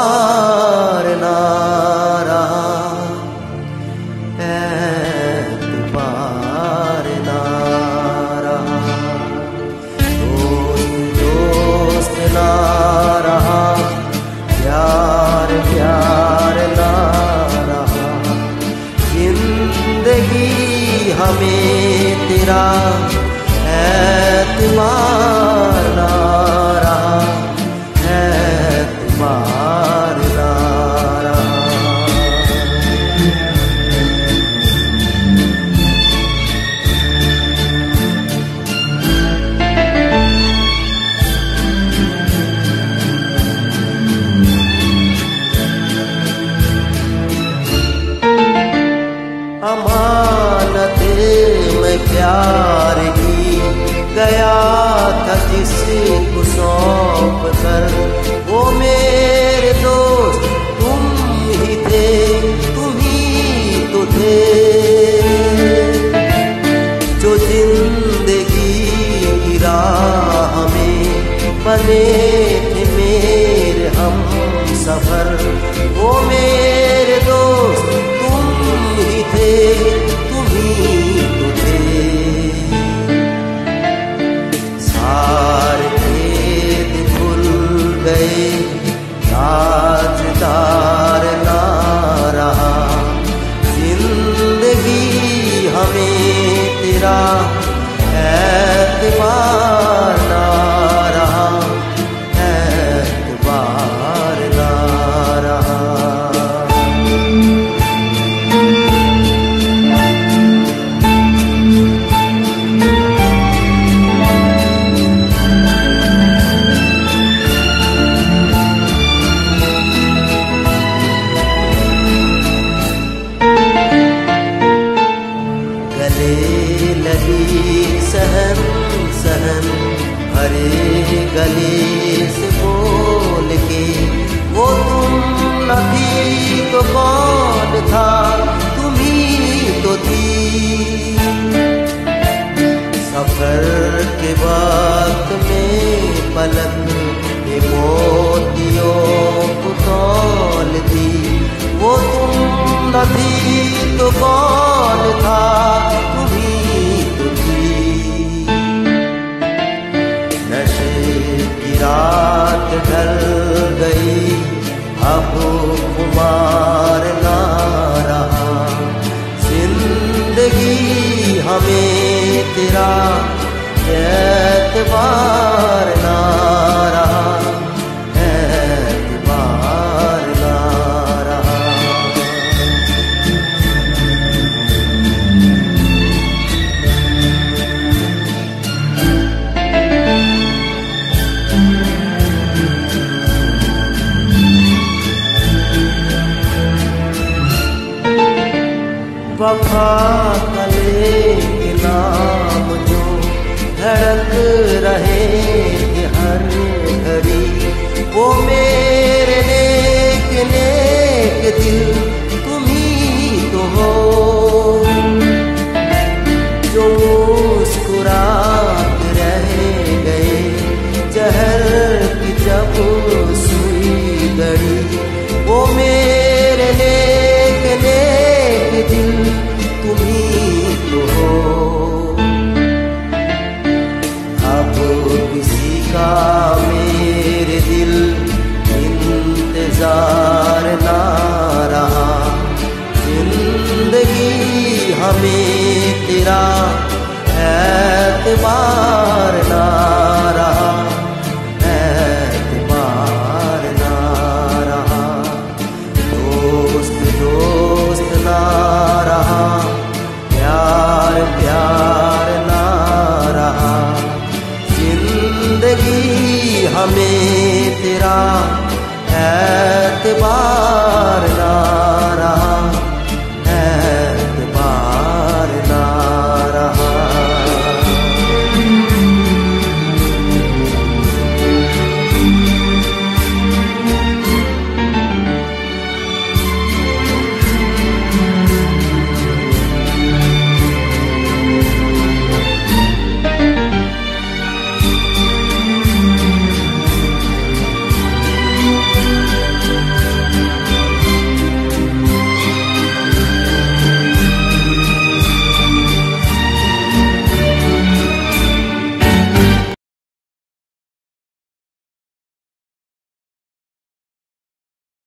एतबार ना रहा, एतबार ना रहा। कोई दोस्त ना रहा, प्यार प्यार ना रहा। जिंदगी हमें तेरा एतबार ना रहा, एतबार ना रहा। अमानते में प्यार की गया था जिसको सौंप कर, वो मेरे दोस्त तुम ही थे, तुम ही तो थे। जो जिंदगी की राह में बने थे मेरे हम सफर, वो मेरे दोस्त तुम ही थे, तुम ही तो थे। सारे भेद भूल गए, ताजदार ना रहा। जिंदगी हमें तेरा एतबार ना रहा, एतबार ना रहा। लगी सहन सहन हरे गले से बोल के, वो तुम न थी तो कौन था, तुम ही तो थी। सफर के वक्त में पलक के मोतियों को तौल दी, वो तुम न थी तो कौन था, तुम ही तो थी। नशे की रात ढल गई, अब खुमार ना रहा। जिंदगी हमें तेरा एतबार ना रहा, एतबार ना रहा। वफा कले के नाम जो धड़क रहे हर घड़ी, वो मेरे